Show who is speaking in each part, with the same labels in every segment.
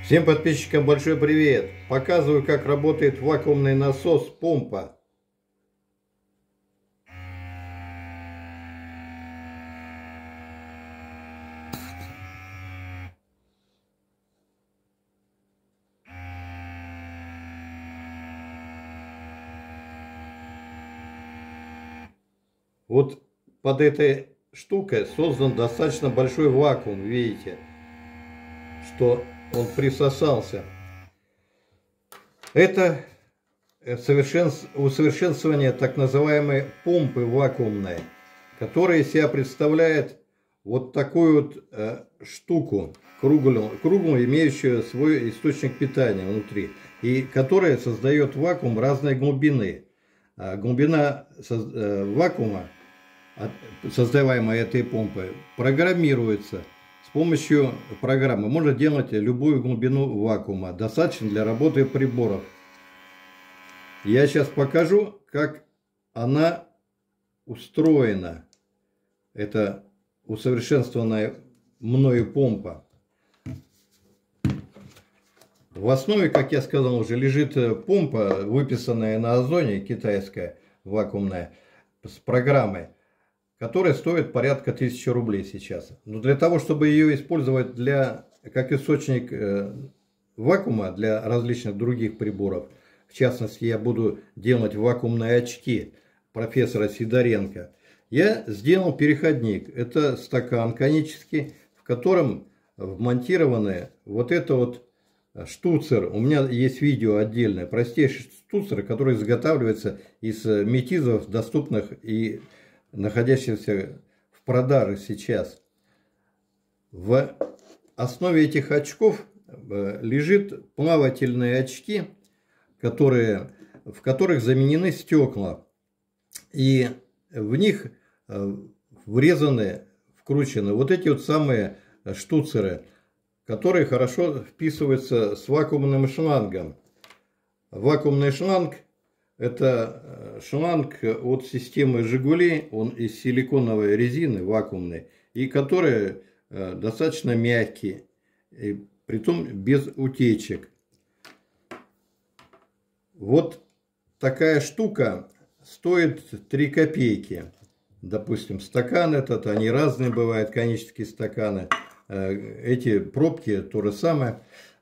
Speaker 1: Всем подписчикам большой привет! Показываю, как работает вакуумный насос помпа. Вот под этой штукой создан достаточно большой вакуум, видите, что он присосался. Это усовершенствование так называемой помпы вакуумной, которая из себя представляет вот такую вот штуку, круглую, имеющую свой источник питания внутри, и которая создает вакуум разной глубины. Глубина вакуума, создаваемой этой помпой, программируется с помощью программы. Можно делать любую глубину вакуума, достаточно для работы приборов. Я сейчас покажу, как она устроена. Это усовершенствованная мною помпа. В основе, как я сказал уже, лежит помпа, выписанная на Озоне, китайская, вакуумная, с программой, которая стоит порядка 1000 рублей сейчас. Но для того, чтобы ее использовать как источник вакуума для различных других приборов, в частности, я буду делать вакуумные очки профессора Сидоренко, я сделал переходник. Это стакан конический, в котором вмонтированы вот это вот штуцер. У меня есть видео отдельное. Простейший штуцер, который изготавливается из метизов, доступных и находящихся в продаже сейчас. В основе этих очков лежит плавательные очки, в которых заменены стекла. И в них вкручены вот эти вот самые штуцеры, которые хорошо вписываются с вакуумным шлангом. Вакуумный шланг — это шланг от системы Жигули, он из силиконовой резины вакуумной, и который достаточно мягкий, и притом без утечек. Вот такая штука стоит 3 копейки. Допустим, стакан этот, они разные бывают, конические стаканы. Эти пробки то же самое.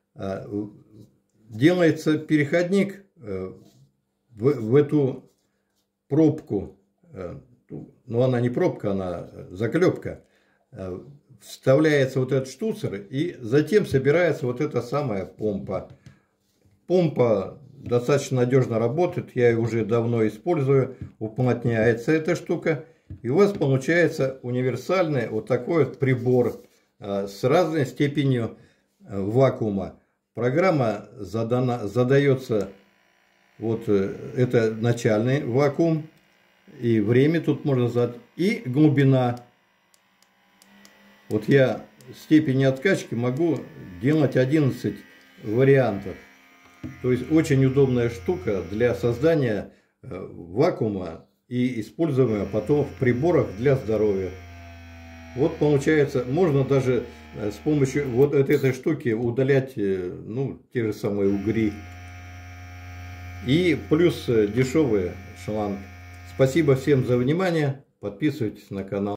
Speaker 1: Делается переходник в эту пробку. Но она не пробка, она заклепка. Вставляется вот этот штуцер, и затем собирается вот эта самая помпа. Помпа достаточно надежно работает, я ее уже давно использую. Уплотняется эта штука, и у вас получается универсальный вот такой вот прибор с разной степенью вакуума. Программа задается, вот это начальный вакуум, и время тут можно задать, и глубина. Вот я степени откачки могу делать 11 вариантов. То есть очень удобная штука для создания вакуума и используемая потом в приборах для здоровья. Вот получается, можно даже с помощью вот этой штуки удалять, ну, те же самые угри. И плюс дешевый шланг. Спасибо всем за внимание. Подписывайтесь на канал.